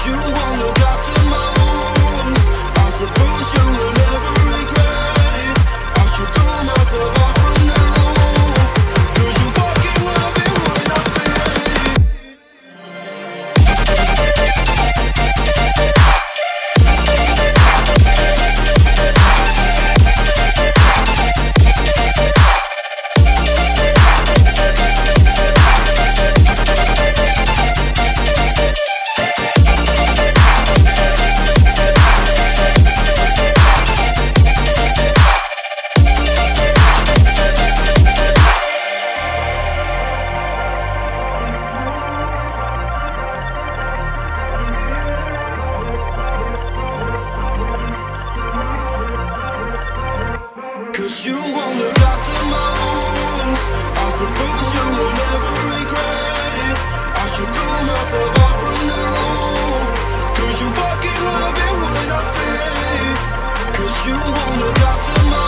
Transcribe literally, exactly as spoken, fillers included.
you won't look after my wounds. I suppose you will never regret it. I should throw myself off from now, cause you fucking love it when I feel it. Cause you won't look after my wounds. I suppose you will never regret it. I should throw myself off from now, cause you fucking love it when I feel it. Cause you won't look after my